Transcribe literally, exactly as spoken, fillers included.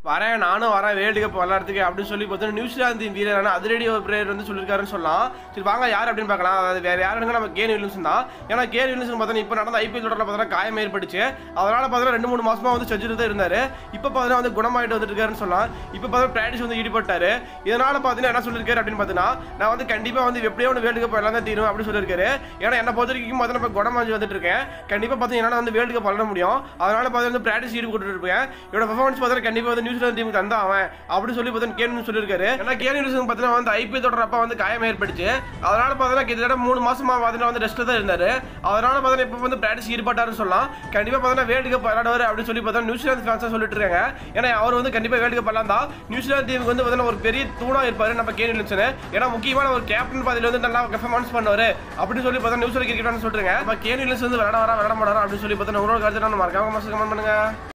வரேன் நானும் வரேன் வேர்ல்டு கப் விளையாடுறதுக்கு அப்படின்னு சொல்லி பார்த்தீங்கன்னா நியூசிலாந்து வீரரான அதிரடி ஒரு பிளேயர் வந்து சொல்லியிருக்காருன்னு சொல்லலாம். சரி வாங்க யார் அப்படின்னு பார்க்கலாம். அது வேற யாருங்க நம்ம கேன் வில்லியம்சன் தான். ஏன்னா கேன் வில்லியம்சன் பார்த்தீங்கன்னா இப்போ நடந்த ஐபிஎல் தொடரில் பார்த்தீங்கன்னா காயம் ஏற்பட்டுச்சு. அதனால பார்த்தீங்கன்னா ரெண்டு மூணு மாசமா வந்து சர்ஜரி தான் இருந்தாரு. இப்போ பார்த்தீங்கன்னா வந்து குணமாயிட்டு வந்துட்டு இருக்காருன்னு சொல்லலாம். இப்போ பார்த்தீங்கன்னா பிராக்டிஸ் வந்து ஈடுபட்டாரு. இதனால பார்த்தீங்கன்னா என்ன சொல்லியிருக்காரு அப்படின்னு பார்த்தீங்கன்னா நான் வந்து கண்டிப்பாக வந்து எப்படியோ ஒன்று வேர்ல்டு கப் விளையாட தீரும் அப்படின்னு சொல்லியிருக்காரு. ஏன்னா என்ன பொறுத்த வரைக்கும் பார்த்தீங்கன்னா இப்போ குணமாஞ்சி வந்துட்டு இருக்கேன். கண்டிப்பாக பார்த்தீங்கன்னா வந்து வேர்ல்டு கப் விளையாட முடியும். அதனால பார்த்தீங்கன்னா பிராக்டிஸ் ஈடுபட்டு இருப்பேன். என்னோட பெர்ஃபார்மன்ஸ் பார்த்தீங்கன்னா கண்டிப்பாக வந்து நியூசிலாந்து டீமுக்கு தந்தா அப்படி சொல்லி பார்த்தா கேன் சொல்லியிருக்காரு. ஏன்னா கேன் வில்லியம்சன் பார்த்தீங்கன்னா வந்து ஐபிஎல் தொடரப்ப வந்து காயம் ஏற்பட்டுச்சு. அதனால பார்த்தீங்கன்னா கிட்டத்தட்ட மூணு மாசமா பார்த்தீங்கன்னா வந்து ரெஸ்ட்ல தான் இருந்தாரு. அதனால பார்த்தீங்கன்னா இப்போ வந்து பிராக்டிஸ் ஈடுபட்டாருன்னு சொல்லலாம். கண்டிப்பா பார்த்தீங்கன்னா வேர்ல்டு கப் விளையாடுவார் அப்படின்னு சொல்லி பார்த்தா நியூசிலாந்து ஃபேன்ஸா சொல்லிட்டு இருக்காங்க. ஏன்னா அவர் வந்து கண்டிப்பா வேர்ல்டு கப் விளையாண்டா நியூசிலாந்து டீமுக்கு வந்து பார்த்தீங்கன்னா ஒரு பெரிய தூணா இருப்பாரு நம்ம கேன் வில்லியம்சன். ஏன்னா முக்கியமான ஒரு கேப்டன் பாதியில வந்து நல்லா பெர்ஃபார்மன்ஸ் பண்ணுவாரு அப்படின்னு சொல்லி பார்த்தா நியூசிலாந்து கிரிக்கெட் சொல்றாங்க. கேன் வில்லியம்சன் வந்து விளையாட வரா விளையாட மாட்டாரா அப்படின்னு சொல்லி பார்த்தா உங்களோட கருத்து மறக்காம கமெண்ட் பண்ணுங்க.